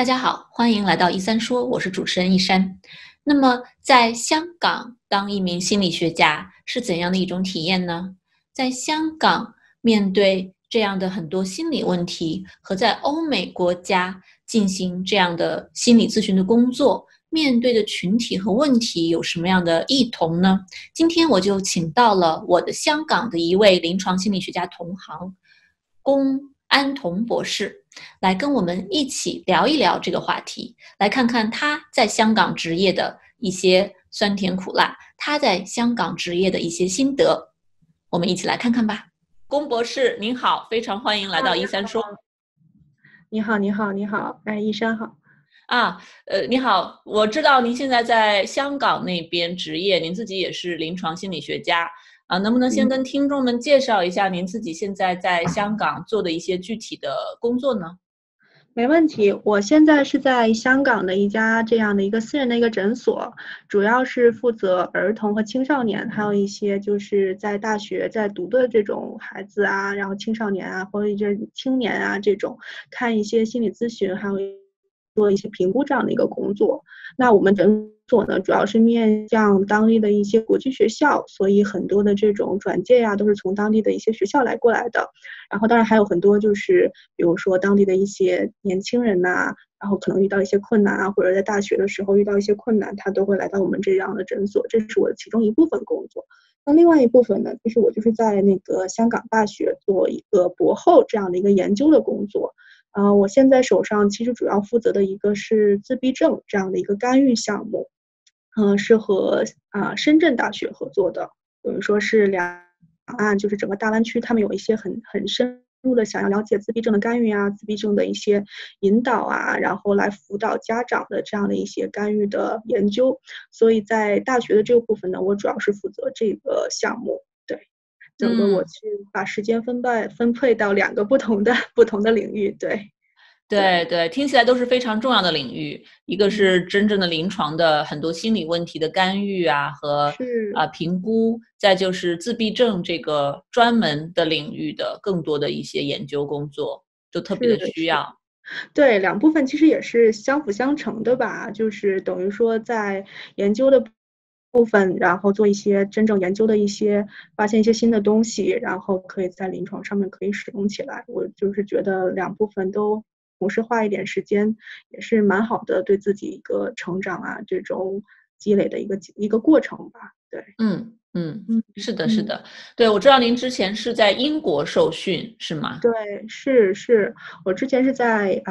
大家好，欢迎来到一三说，我是主持人一山。那么，在香港当一名心理学家是怎样的一种体验呢？在香港面对这样的很多心理问题，和在欧美国家进行这样的心理咨询的工作，面对的群体和问题有什么样的异同呢？今天我就请到了我的香港的一位临床心理学家同行，龚安彤博士，来跟我们一起聊一聊这个话题，来看看他在香港执业的一些酸甜苦辣，他在香港执业的一些心得，我们一起来看看吧。龚博士您好，非常欢迎来到一三说。 你好，你好，你好，哎，一山好。 你好，我知道您现在在香港那边执业，您自己也是临床心理学家能不能先跟听众们介绍一下您自己现在在香港做的一些具体的工作呢？ 没问题，我现在是在香港的一家这样的一个私人的一个诊所，主要是负责儿童和青少年，还有一些就是在大学在读的这种孩子啊，然后青少年啊，或者这青年啊这种，看一些心理咨询，还有做一些评估这样的一个工作。那我们诊所呢，主要是面向当地的一些国际学校，所以很多的这种转介呀，都是从当地的一些学校来过来的。然后当然还有很多就是比如说当地的一些年轻人呐，然后可能遇到一些困难啊，或者在大学的时候遇到一些困难，他都会来到我们这样的诊所，这是我的其中一部分工作。那另外一部分呢，其实我就是在那个香港大学做一个博后这样的一个研究的工作。我现在手上其实主要负责的一个是自闭症这样的一个干预项目，是和深圳大学合作的，等于说是两岸就是整个大湾区，他们有一些很深入的想要了解自闭症的干预啊，自闭症的一些引导啊，然后来辅导家长的这样的一些干预的研究。所以在大学的这个部分呢，我主要是负责这个项目。对，整个我嗯。 去把时间分配到两个不同的领域。对对对对，听起来都是非常重要的领域，一个嗯， 是真正的临床的很多心理问题的干预和是评估，再就是自闭症这个专门的领域的更多的一些研究工作，就特别的需是。 要。 对，两部分其实也是相辅相成的吧，就是等于说在研究的部分，然后做一些真正研究的一些发现一些新的东西，然后可以在临床上面可以使用起来。我就是觉得两部分都同时花一点时间，也是蛮好的，对自己一个成长啊，这种积累的一个过程吧。对， 嗯嗯， 嗯是的，是嗯。 的，对，我知道您之前是在英国受训，是吗？ 对，是，我之前是在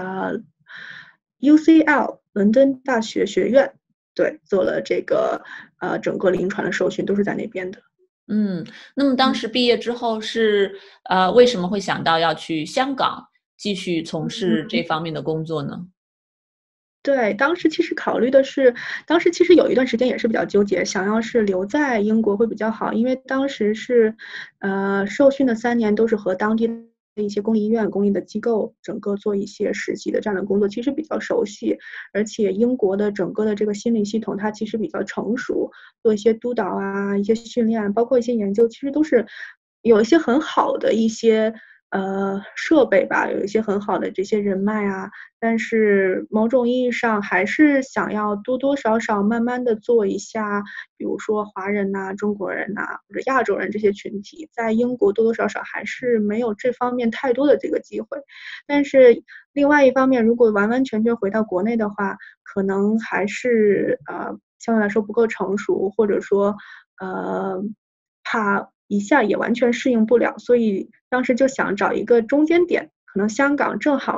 UCL 伦敦大学学院，对，做了这个整个临床的受训都是在那边的。 嗯，那么当嗯时毕业之后是为什么会想到要去香港继续从事这嗯， 方面的工作呢？ 对，当时其实考虑的是，当时其实有一段时间也是比较纠结，想要是留在英国会比较好，因为当时是受训的3年都是和当地的一些公立医院、公立的机构整个做一些实习的这样的工作，其实比较熟悉。而且英国的整个的这个心理系统，它其实比较成熟，做一些督导啊、一些训练，包括一些研究，其实都是有一些很好的一些设备吧，有一些很好的这些人脉啊。但是某种意义上还是想要多多少少慢慢的做一下，比如说华人呐、中国人呐，或者亚洲人这些群体，在英国多多少少还是没有这方面太多的这个机会。但是另外一方面，如果完完全全回到国内的话，可能还是相对来说不够成熟，或者说呃怕一下也完全适应不了，所以当时就想找一个中间点，可能香港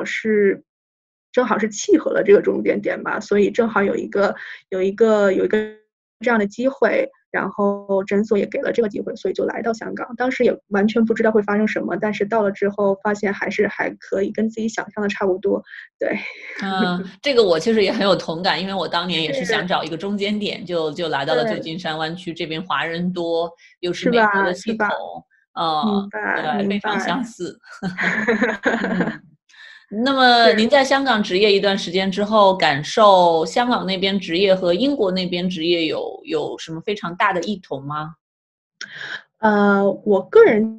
正好是契合了这个中间点吧，所以正好有一个这样的机会，然后诊所也给了这个机会，所以就来到香港。当时也完全不知道会发生什么，但是到了之后发现还可以，跟自己想象的差不多。对， 这个我其实也很有同感，因为我当年也是想是， 找一个中间点，就来到了旧对， 金山湾区这边，华人多，又是是美国的吧？是吧？ 系统，对， 明白，明非常相白。 似。嗯，那么您是。 在香港执业一段时间之后，感受香港那边执业和英国那边执业有什么非常大的异同吗？ 我个人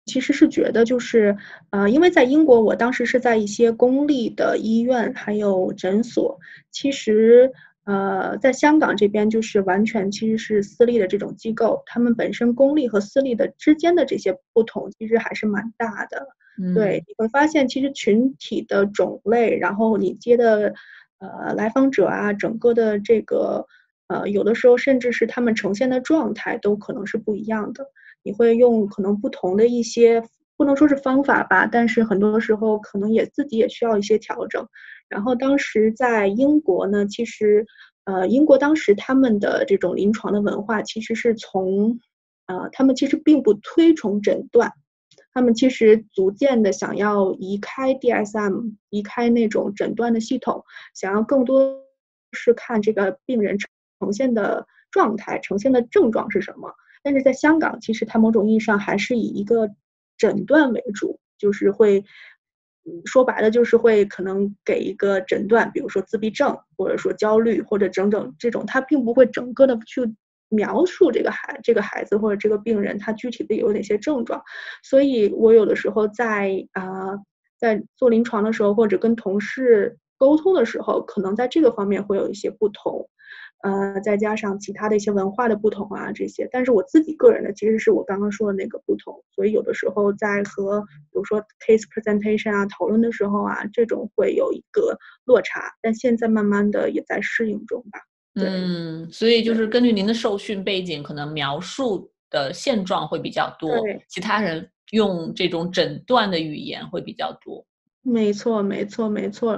其实是觉得就是，因为在英国，我当时是在一些公立的医院还有诊所，其实，在香港这边就是完全其实是私立的这种机构，他们本身公立和私立的之间的这些不同其实还是蛮大的。对， 嗯你会发现其实群体的种类，然后你接的，来访者啊，整个的这个，有的时候甚至是他们呈现的状态都可能是不一样的。你会用可能不同的一些不能说是方法吧，但是很多时候可能也自己也需要一些调整。然后当时在英国呢，其实，英国当时他们的这种临床的文化其实是从他们其实并不推崇诊断，他们其实逐渐的想要移开 DSM，移开那种诊断的系统，想要更多是看这个病人呈现的状态，呈现的症状是什么。但是在香港，其实它某种意义上还是以一个诊断为主，就是会说白了就是会可能给一个诊断，比如说自闭症，或者说焦虑，或者整整这种，它并不会整个的去描述这个孩子或者这个病人他具体的有哪些症状。所以我有的时候在做临床的时候，或者跟同事沟通的时候，可能在这个方面会有一些不同。再加上其他的一些文化的不同啊这些，但是我自己个人的其实是我刚刚说的那个不同，所以有的时候在和比如说 case presentation 啊讨论的时候啊，这种会有一个落差，但现在慢慢的也在适应中吧。对所以就对是根据您的受训背景，可能描述的现状会比较多， 对。 其他人用这种诊断的语言会比较多。 没错没错没错，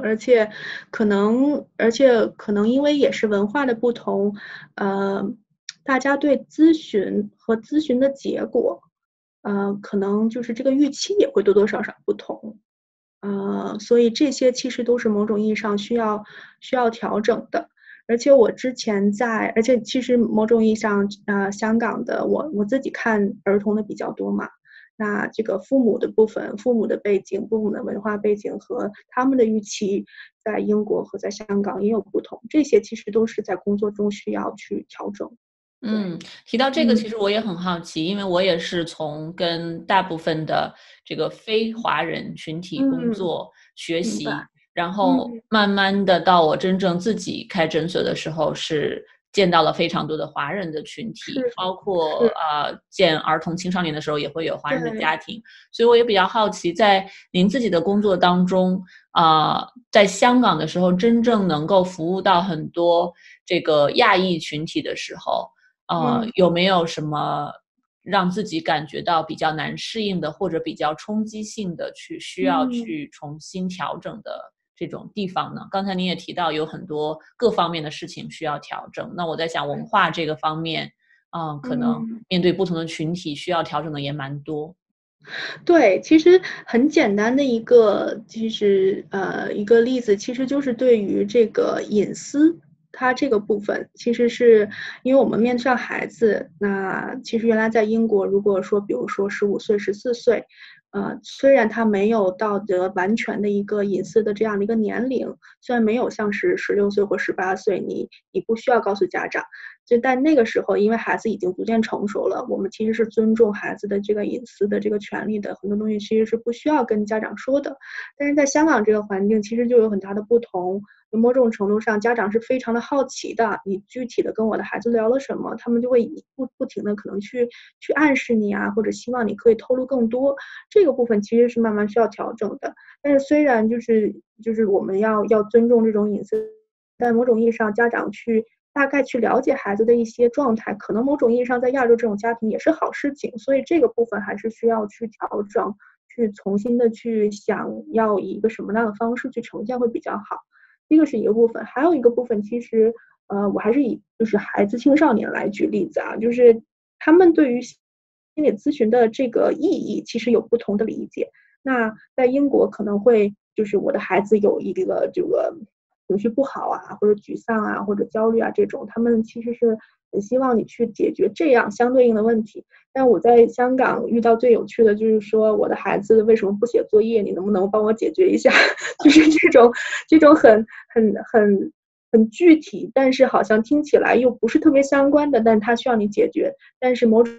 而且可能因为也是文化的不同，呃，大家对咨询和咨询的结果，可能就是这个预期也会多多少少不同。所以这些其实都是某种意义上需要调整的。而且其实某种意义上，香港的我自己看儿童的比较多嘛，那这个父母的部分，父母的背景、父母的文化背景和他们的预期，在英国和在香港也有不同，这些其实都是在工作中需要去调整。对， 提到这个， 嗯其实我也很好奇，因为我也是从跟大部分的这个非华人群体工嗯， 作、学明白， 习，然后嗯， 慢慢的到我真正自己开诊所的时候，是见到了非常多的华人的群体， 是包括是， 见儿童青少年的时候也会有华人的对， 家庭，所以我也比较好奇，在您自己的工作当中，在香港的时候，真正能够服务到很多这个亚裔群体的时候。 嗯有没有什么让自己感觉到比较难适应的，或者比较冲击性的需要嗯。 去重新调整的这种地方呢？刚才您也提到有很多各方面的事情需要调整，那我在想文化这个方面，可能嗯， 面对不同的群体需要调整的也蛮多。 对，其实很简单的一个就是一个例子，其实就是对于这个隐私，它这个部分其实是因为我们面上孩子，那其实原来在英国，如果说比如说15岁、14岁，虽然他没有到得完全的一个隐私的这样的一个年龄，虽然没有像是16岁或18岁，你不需要告诉家长，但那个时候，因为孩子已经逐渐成熟了，我们其实是尊重孩子的这个隐私的这个权利的，很多东西其实是不需要跟家长说的。但是在香港这个环境，其实就有很大的不同。某种程度上，家长是非常的好奇的，你具体的跟我的孩子聊了什么，他们就会不停的可能去暗示你啊，或者希望你可以透露更多。这个部分其实是慢慢需要调整的。但是虽然就是我们要尊重这种隐私，但某种意义上，家长大概去了解孩子的一些状态，可能某种意义上在亚洲这种家庭也是好事情，所以这个部分还是需要去调整，去重新的去想要以一个什么样的方式去呈现会比较好。这个是一个部分，还有一个部分其实，我还是以就是孩子青少年来举例子啊，就是他们对于心理咨询的这个意义其实有不同的理解。那在英国可能会就是我的孩子有一个这个情绪不好啊，或者沮丧啊，或者焦虑啊这种，他们其实是很希望你去解决这样相对应的问题。但我在香港遇到最有趣的就是说，我的孩子为什么不写作业？你能不能帮我解决一下？就是这种很具体，但是好像听起来又不是特别相关的，但是它需要你解决。但是某种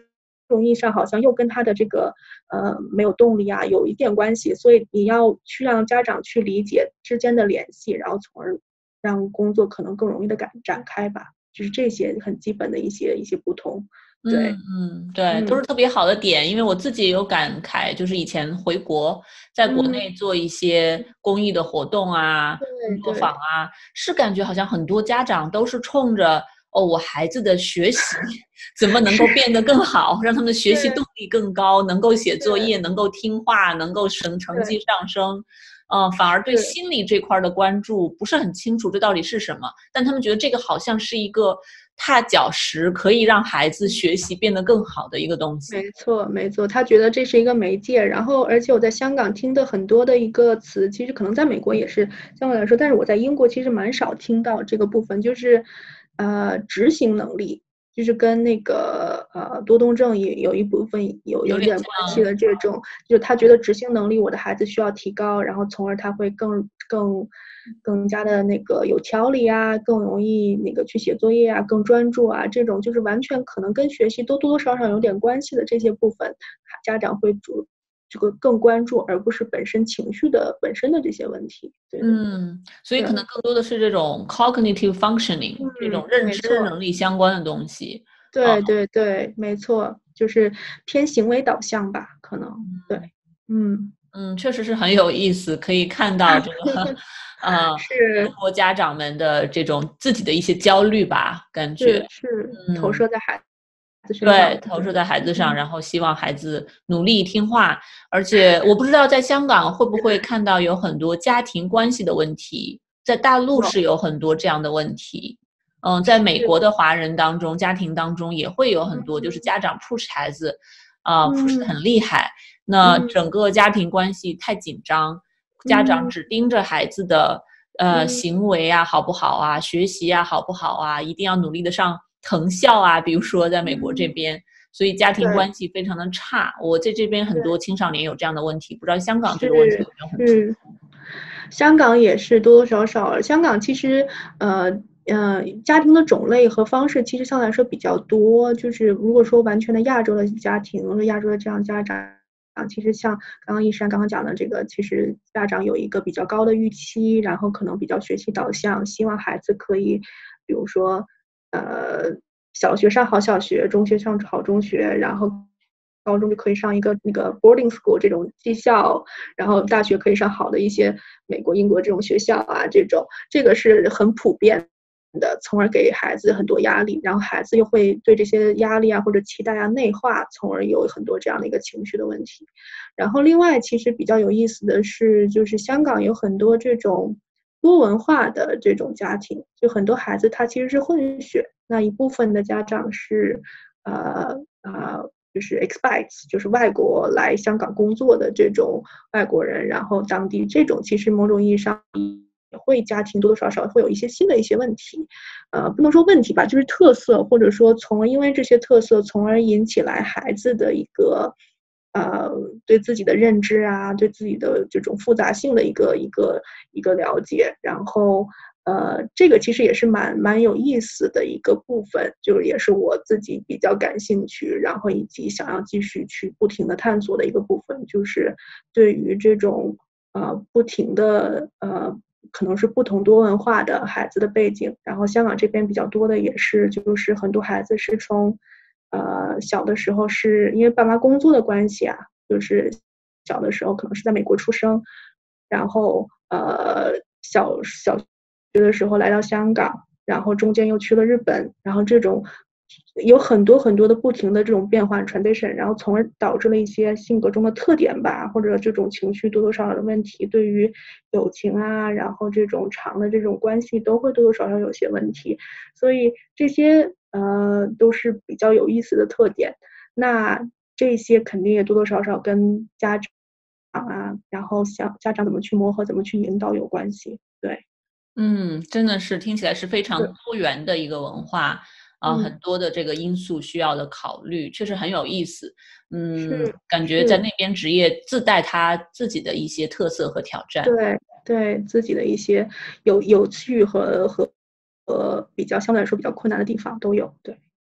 种意义上好像又跟他的这个没有动力啊有一点关系，所以你要去让家长去理解之间的联系，然后从而让工作可能更容易的展开吧，就是这些很基本的一些不同。对， 对，都是特别好的点，因为我自己也有感慨，就是以前回国，在国内做一些公益的活动啊、工作坊啊，是感觉好像很多家长都是冲着我孩子的学习怎么能够变得更好，让他们的学习动力更高，能够写作业，能够听话，能够成绩上升。反而对心理这块的关注不是很清楚，这到底是什么？但他们觉得这个好像是一个踏脚石，可以让孩子学习变得更好的一个东西。 没错，没错，他觉得这是一个媒介。然后，而且我在香港听的很多的一个词，其实可能在美国也是相对来说，但是我在英国其实蛮少听到这个部分，就是执行能力。就是跟那个多动症也有一部分有点关系的这种，就是他觉得执行能力我的孩子需要提高，然后从而他会更加的那个有条理啊，更容易那个去写作业啊，更专注啊，这种就是完全可能跟学习都多多少少有点关系的这些部分，家长会这个更关注，而不是本身情绪的本身的这些问题。对， 所以可能更多的是这种 cognitive functioning，这种认知能力相关的东西。 对对对，没错，就是偏行为导向吧，可能。对， 确实是很有意思，可以看到这个是中国家长们的这种自己的一些焦虑吧，感觉是投射在孩子身上， 对，投射在孩子上，然后希望孩子努力听话。而且我不知道在香港会不会看到有很多家庭关系的问题，在大陆是有很多这样的问题。在美国的华人当中，家庭当中也会有很多，就是家长 push 孩子，push 得很厉害。那整个家庭关系太紧张，家长只盯着孩子的行为啊好不好啊，学习啊好不好啊，一定要努力的上藤校啊，比如说在美国这边，所以家庭关系非常的差。我在这边很多青少年有这样的问题，不知道香港这个问题有没有很突出？ 香港也是多多少少，香港其实家庭的种类和方式其实相对来说比较多。就是如果说完全的亚洲的家庭，或者亚洲的这样家长，其实像刚刚一山刚刚讲的这个，其实家长有一个比较高的预期，然后可能比较学习导向，希望孩子可以，比如说小学上好小学，中学上好中学，然后高中就可以上一个那个 boarding school 这种技校，然后大学可以上好的一些美国、英国这种学校啊，这个是很普遍的，从而给孩子很多压力，然后孩子又会对这些压力啊或者期待啊内化，从而有很多这样的一个情绪的问题。然后另外其实比较有意思的是，就是香港有很多这种多文化的这种家庭，就很多孩子他其实是混血，那一部分的家长是就是 expats， 就是外国来香港工作的这种外国人，然后当地这种其实某种意义上也会家庭多多少少会有一些新的一些问题，不能说问题吧，就是特色，或者说从而因为这些特色，从而引起来孩子的一个对自己的认知啊，对自己的这种复杂性的一个了解，然后这个其实也是蛮有意思的一个部分，就是也是我自己比较感兴趣，然后以及想要继续去不停的探索的一个部分，就是对于这种不停的可能是不同多文化的孩子的背景，然后香港这边比较多的也是就是很多孩子是从小的时候是因为爸妈工作的关系啊，就是小的时候可能是在美国出生，然后小学的时候来到香港，然后中间又去了日本，然后这种有很多很多的不停的这种变换 transition， 然后从而导致了一些性格中的特点吧，或者这种情绪多多少少的问题，对于友情啊，然后这种长的这种关系都会多多少少有些问题，所以这些都是比较有意思的特点。那这些肯定也多多少少跟家长啊，然后想家长怎么去磨合，怎么去引导有关系。对， 真的是听起来是非常多元的一个文化很多的这个因素需要的考虑，确实很有意思。感觉在那边职业自带他自己的一些特色和挑战。 对自己的一些有趣和比较相对来说比较困难的地方都有。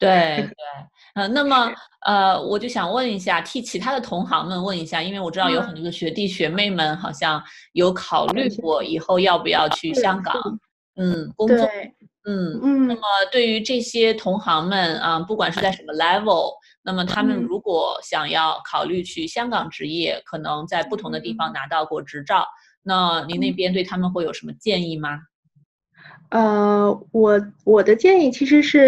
对对，那么我就想问一下，替其他的同行们问一下，因为我知道有很多的学弟学妹们好像有考虑过以后要不要去香港， 是工作， 对， 那么对于这些同行们啊，不管是在什么 level，那么他们如果想要考虑去香港执业，可能在不同的地方拿到过执照，那您那边对他们会有什么建议吗？ 我的建议其实是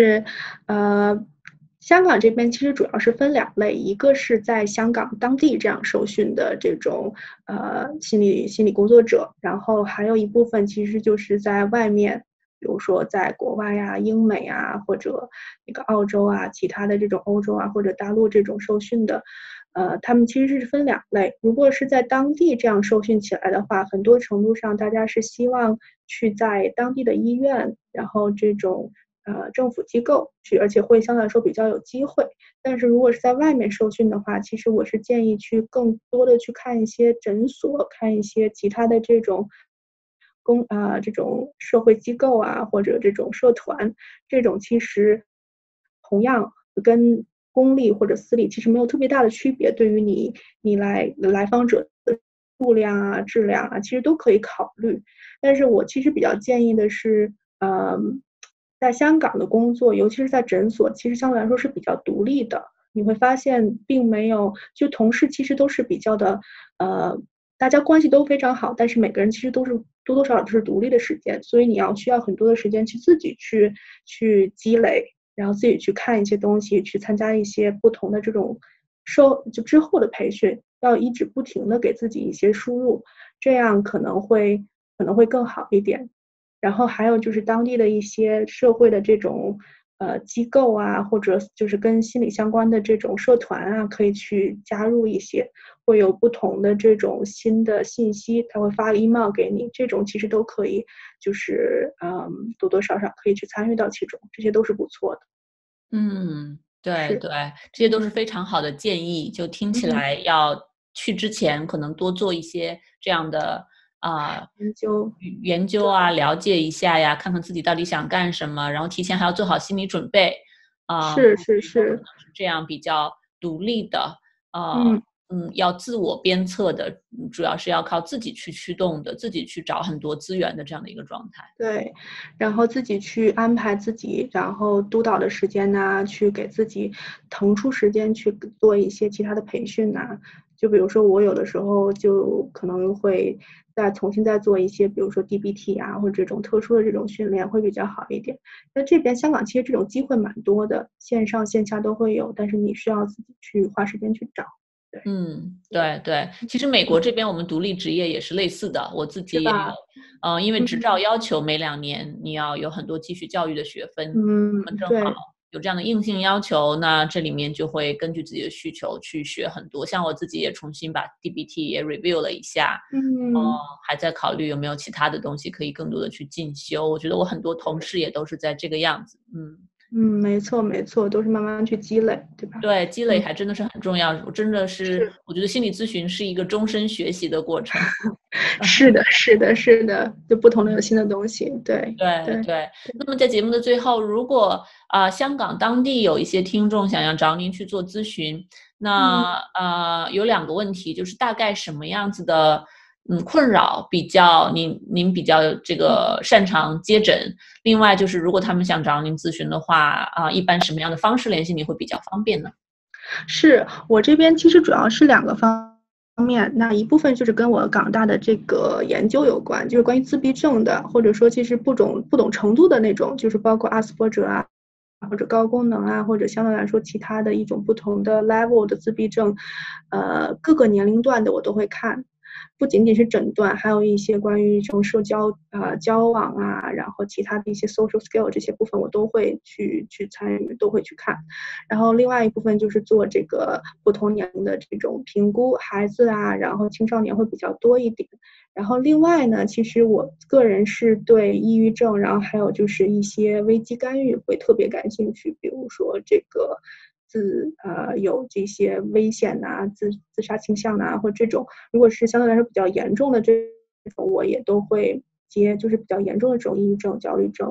香港这边其实主要是分两类，一个是在香港当地这样受训的这种心理工作者，然后还有一部分其实就是在外面，比如说在国外啊、英美啊，或者那个澳洲啊、其他的这种欧洲啊或者大陆这种受训的。他们其实是分两类。如果是在当地这样受训起来的话，很多程度上大家是希望去在当地的医院，然后这种政府机构去，而且会相对来说比较有机会。但是如果是在外面受训的话，其实我是建议去更多的去看一些诊所，看一些其他的这种这种社会机构啊，或者这种社团，这种其实同样跟公立或者私立其实没有特别大的区别，对于你来访者的数量啊、质量啊，其实都可以考虑。但是我其实比较建议的是，在香港的工作，尤其是在诊所，其实相对来说是比较独立的。你会发现，并没有就同事其实都是比较的，大家关系都非常好，但是每个人其实都是多多少少都是独立的时间，所以你需要很多的时间去自己去积累，然后自己去看一些东西，去参加一些不同的这种就之后的培训，要一直不停的给自己一些输入，这样可能会更好一点。然后还有就是当地的一些社会的这种机构啊，或者就是跟心理相关的这种社团啊，可以去加入一些，会有不同的这种新的信息，他会发个 email 给你，这种其实都可以，就是多多少少可以去参与到其中，这些都是不错的。 对是， 对，这些都是非常好的建议。就听起来要去之前，可能多做一些这样的研究， 研究啊，了解一下呀，看看自己到底想干什么，然后提前还要做好心理准备是是以后可能是， 是这样比较独立的， 嗯。 要自我鞭策的，主要是要靠自己去驱动的，自己去找很多资源的这样的一个状态。 对，然后自己去安排自己，然后督导的时间呐，去给自己腾出时间去做一些其他的培训呐。就比如说我有的时候就可能会重新再做一些，比如说 DBT 啊，或者这种特殊的这种训练会比较好一点。那这边香港其实这种机会蛮多的，线上线下都会有，但是你需要自己去花时间去找。对， 对对，其实美国这边我们独立职业也是类似的，我自己也有， 是吧？ 因为执照嗯要求每2年你要有很多继续教育的学分，那么正好对， 有这样的硬性要求，那这里面就会根据自己的需求去学很多。像我自己也重新把 DBT 也 review 了一下， 嗯。 还在考虑有没有其他的东西可以更多的去进修。我觉得我很多同事也都是在这个样子， 没错没错，都是慢慢去积累，对吧？ 对，积累嗯， 还真的是很重要。我真的是， 是我觉得心理咨询是一个终身学习的过程。 是的是的是的，就不同的有新的东西，对对。 对对，那么在节目的最后，如果香港当地有一些听众想要找您去做咨询， 嗯， 那有2个问题，就是大概什么样子的困扰比较您比较这个擅长接诊，另外就是如果他们想找您咨询的话一般什么样的方式联系你会比较方便呢？ 是我这边其实主要是2个方面，那一部分就是跟我港大的这个研究有关，就是关于自闭症的，或者说其实不懂程度的那种，就是包括阿斯伯格啊，或者高功能啊，或者相对来说其他的一种不同的 level 的自闭症，各个年龄段的我都会看。不仅仅是诊断，还有一些关于这种社交交往啊，然后其他的一些 social skill 这些部分我都会去参与，都会去看。然后另外一部分就是做这个不同年龄的这种评估，孩子啊，然后青少年会比较多一点。然后另外呢，其实我个人是对抑郁症，然后还有就是一些危机干预会特别感兴趣，比如说这个有这些危险呐、自杀倾向呐、或这种，如果是相对来说比较严重的这种，我也都会接，就是比较严重的这种抑郁症、焦虑症。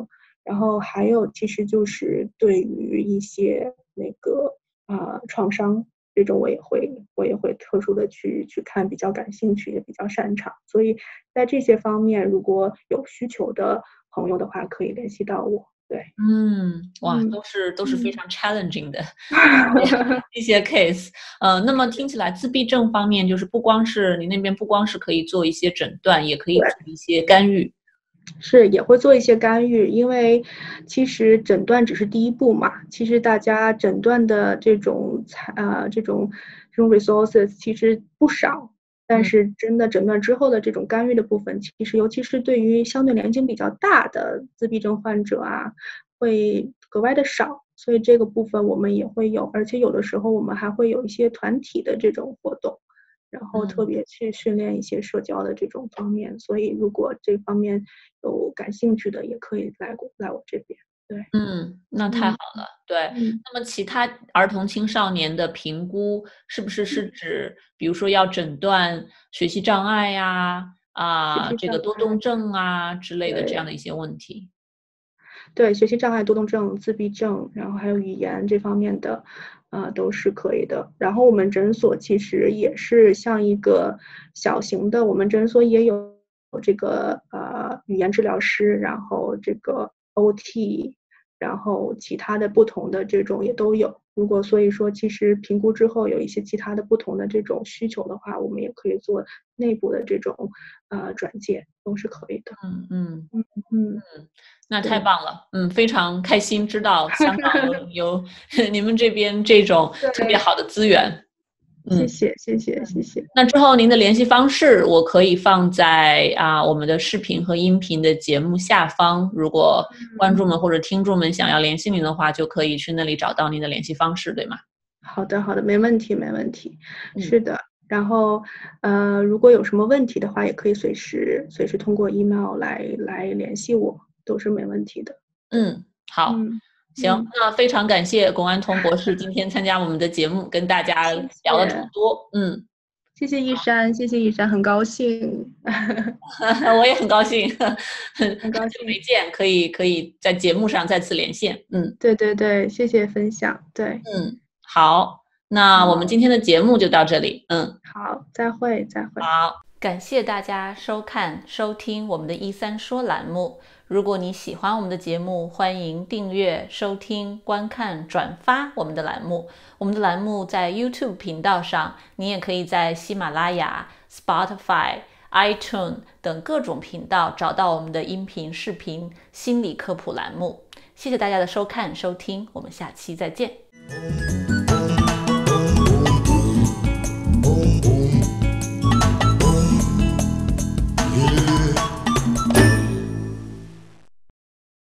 然后还有其实就是对于一些那个创伤这种，我也会特殊的去看，比较感兴趣，也比较擅长。所以在这些方面，如果有需求的朋友的话，可以联系到我。对， 哇， 嗯都是非常 challenging 的嗯。 一些 case。那么听起来自闭症方面，就是不光是你那边不光是可以做一些诊断，也可以对， 做一些干预。 是也会做一些干预，因为其实诊断只是第一步嘛。其实大家诊断的这种 resources 其实不少，但嗯是真的诊断之后的这种干预的部分，其实尤其是对于相对年龄比较大的自闭症患者啊，会格外的少。所以这个部分我们也会有，而且有的时候我们还会有一些团体的这种活动。然后特嗯别去训练一些社交的这种方面，所以如果这方面有感兴趣的，也可以来我这边。对， 那太好嗯了。对， 嗯， 那么其他儿童青少年的评估，是指比如说要诊断学习障碍呀、 学习这个多动障碍， 症啊之类的这样对的一些问题？ 对，学习障碍、多动症、自闭症，然后还有语言这方面的，都是可以的。然后我们诊所其实也是像一个小型的，我们诊所也有这个语言治疗师，然后这个 OT，然后其他的不同的这种也都有。如果所以说，其实评估之后有一些其他的不同的这种需求的话，我们也可以做内部的这种转介，都是可以的。 嗯嗯。 嗯嗯， 那太对棒了，非常开心知道香港有你们这边这种特别对， 好的资源。嗯， 谢谢谢谢谢谢。 那之后您的联系方式我可以放在我们的视频和音频的节目下方，如果观众们或者听众们想要联系您的话，就可以去那里找到您的联系方式，对吗？ 好的好的，没问题没问题。 嗯是的，然后如果有什么问题的话，也可以随时通过 email 来联系我，都是没问题的。对， 嗯，好， 嗯行，那非常感谢龚安彤博士今天参加我们的节目，跟大家谢聊了这么谢多。 谢谢一山，谢谢一山，很高兴， 我也很高兴，很很高久没兴。 见，可以在节目上再次连线。 对对对，谢谢分享。对， 好，那我们好今天的节目就到这里。 好，再会再会。 好，感谢大家收看收听我们的1三说栏目。如果你喜欢我们的节目，欢迎订阅、收听、观看、转发我们的栏目。我们的栏目在 YouTube 频道上，你也可以在喜马拉雅、Spotify、iTunes 等各种频道找到我们的音频、视频心理科普栏目。谢谢大家的收看、收听，我们下期再见。